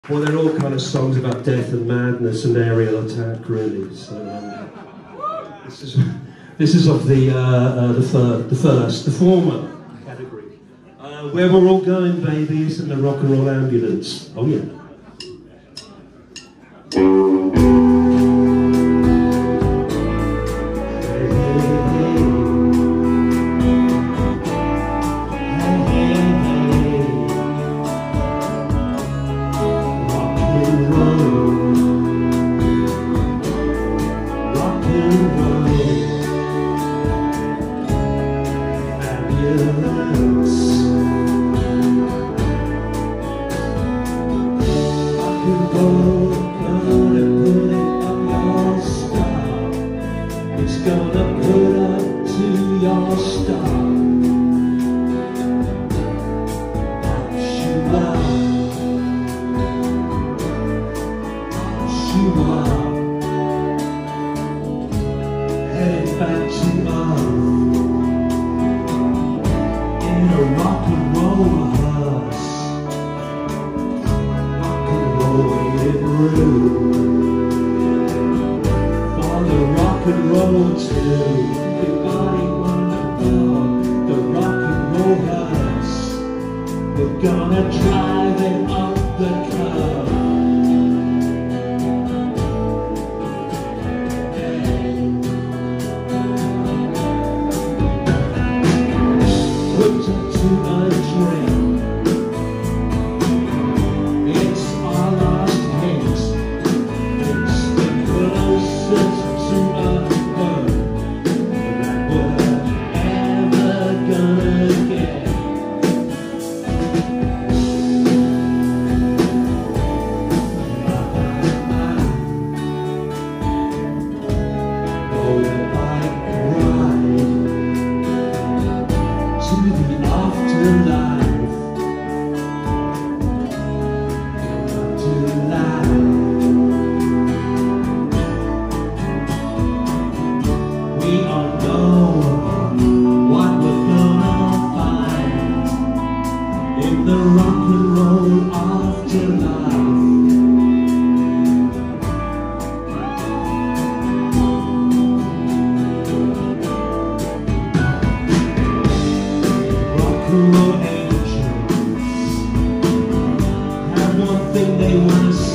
Well, they're all kind of songs about death and madness and aerial attack, really. So this is of the former category, where we're all going, babies, and the rock and roll ambulance. Oh yeah. It's gonna put up to your star. Headed back to Earth in a rock and roll hearse. Rock and roll it rude for the rock and roll too. Everybody wonderful, the rock and roll hearse. We're gonna drive it up the curve. The rock and roll afterlife. Rock and roll angels have one thing they want to say.